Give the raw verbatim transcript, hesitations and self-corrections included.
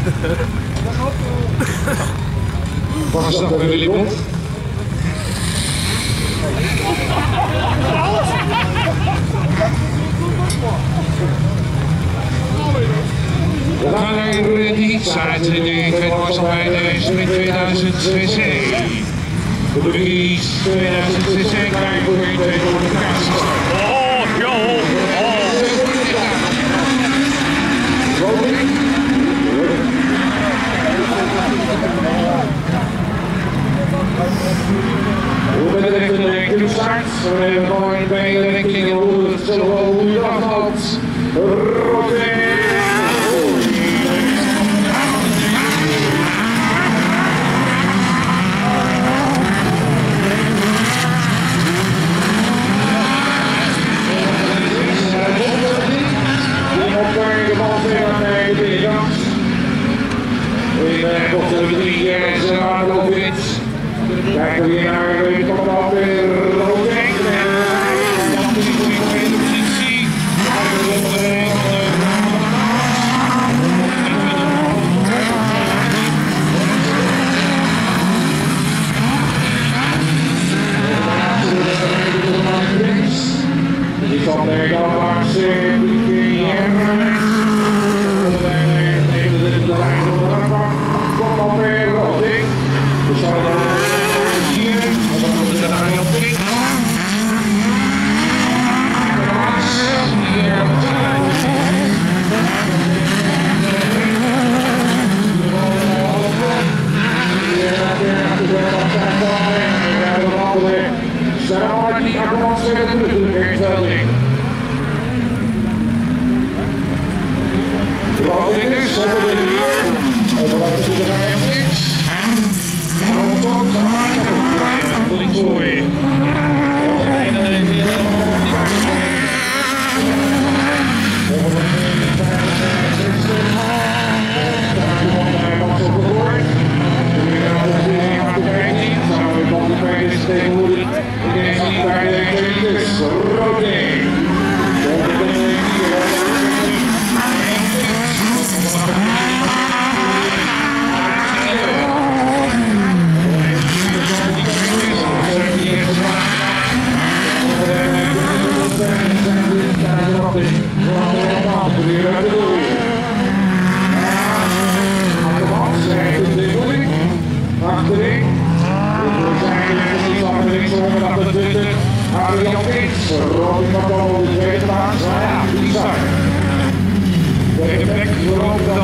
Was dat bij Willy Bond? We gaan naar de Heatside in de Tweede Smit tweeduizend cc. De Breeze tweeduizend cc krijgen voor je twee kwalificaties. Oh, joh! We hebben echt een lekkere start. We hebben gewoon een beetje lenking en hoe het zullen we hoe je afloopt. Rotterdam! Kijken we weer naar de top af weer rood en dan is het weer in de positie. Die komt er dan langs die komt al weer rood in. We zullen Robin van de tweede plaats. Ja, die zag. De effect voor Rotterdam.